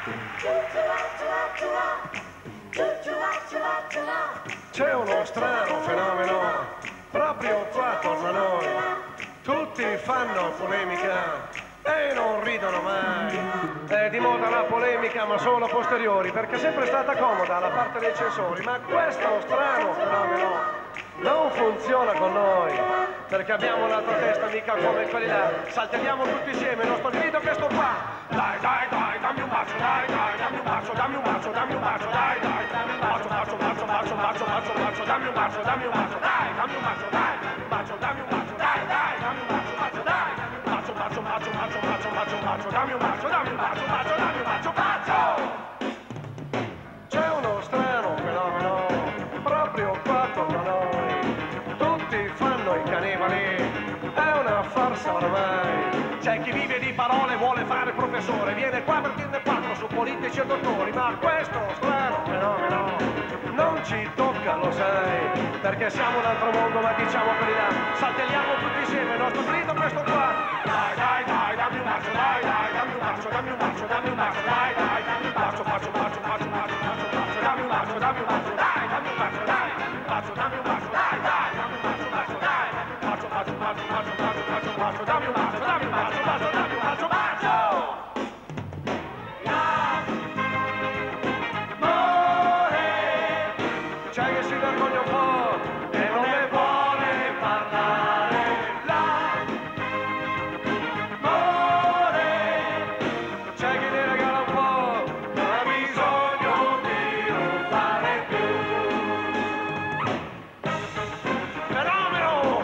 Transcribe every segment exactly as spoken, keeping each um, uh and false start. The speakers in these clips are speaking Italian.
C'è uno strano fenomeno proprio qua attorno a noi. Tutti fanno polemica e non ridono mai. È di moda la polemica, ma solo a posteriori, perché è sempre stata comoda la parte dei censori. Ma questo strano fenomeno non funziona con noi, perché abbiamo un'altra testa mica come quelli là. Saltelliamo tutti insieme il nostro grido che sto qua. Dai, dai, dai, dammi un bacio, dai, dai, dammi un bacio, dammi un bacio, dammi un bacio, dai, dai, dammi un bacio, bacio, bacio, bacio, bacio, bacio, bacio, dammi un bacio, dammi un bacio, dai, dammi un bacio, dai, bacio, dammi un bacio, dai, dai, dammi un bacio, bacio, dai, bacio, bacio, bacio, bacio, bacio, bacio, bacio, dammi un bacio, dammi un bacio, bacio, dammi un bacio, bacio. C'è uno strano fenomeno proprio qua attorno a noi. Tutti fanno i canevoli, è una farsa ormai. C'è chi vive di parole e vuole fare professore, viene qua per dirne quattro su politici e dottori, ma questo strano fenomeno non ci tocca, lo sai, perché siamo un altro mondo, ma diciamo quelli là. Saltelliamo tutti insieme il nostro grido, questo qua. Dai, dai, dai, dammi un bacio, dai, dai, dammi un bacio, dammi un bacio, dammi un bacio, dai, dai, dammi un bacio, bacio, bacio, bacio, bacio, bacio, bacio, dammi un bacio, dammi un bacio, dai, dammi un bacio, dai, bacio, dammi un bacio, dai, dai, dammi un bacio, bacio, dai, bacio, bacio, bacio, bacio, bacio, bacio, bacio, dammi un bacio, dammi un bacio, bacio, dammi un bacio, bacio. C'è che si vergogna un po' e non ne vuole parlare. L'amore c'è chi ne regala un po', non ha bisogno di non fare più. Fenomeno!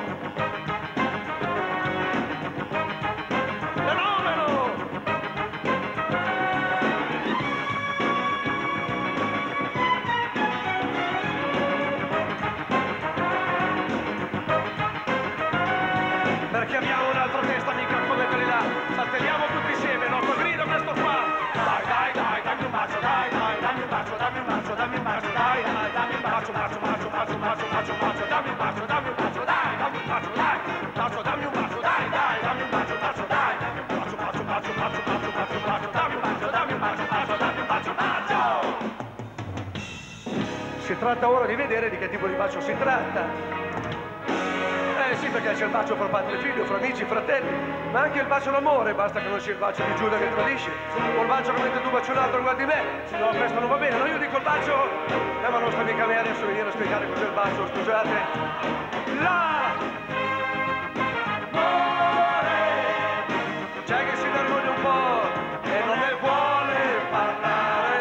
Fenomeno! Perché abbiamo un'altra testa mica come quelli là. Saltelliamo tutti insieme il nostro grido, questo qua. Dai, dai, dai, dammi un bacio, dai, dai, dammi un bacio, dammi un bacio, dammi un bacio, dai, dai, dammi un bacio, bacio, bacio, bacio, bacio, bacio, bacio, dammi un bacio, dammi un bacio, dai, dammi un bacio, dai, bacio, dammi un bacio, dai, dai, dammi un bacio, bacio, dai, bacio, bacio, bacio, bacio, bacio, bacio, bacio, dammi un bacio, dammi un bacio, bacio, dammi un bacio, bacio. Si tratta ora di vedere di che tipo di bacio si tratta. Eh sì, perché c'è il bacio fra padre e figlio, fra amici, fratelli, ma anche il bacio d'amore, basta che non sia il bacio di Giulia che tradisce, o il bacio che mentre tu baci un altro guardi me, no, questo non va bene, no, io dico il bacio, eh ma non sta mica a me adesso venire a spiegare cos'è il bacio, scusate. L'amore, c'è che si vergogna un po' e non ne vuole parlare.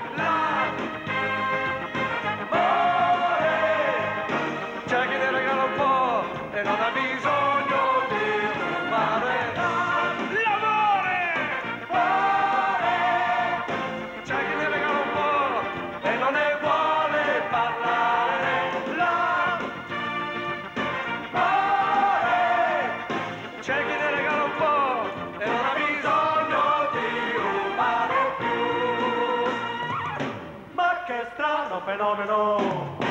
L'amore, c'è chi ne regala un po' e non ha bisogno di fare l'amore. C'è chi ne regala un po' e non ne vuole parlare. L'amore, c'è chi ne regala un po' e non ha bisogno di rubare più. Ma che strano fenomeno!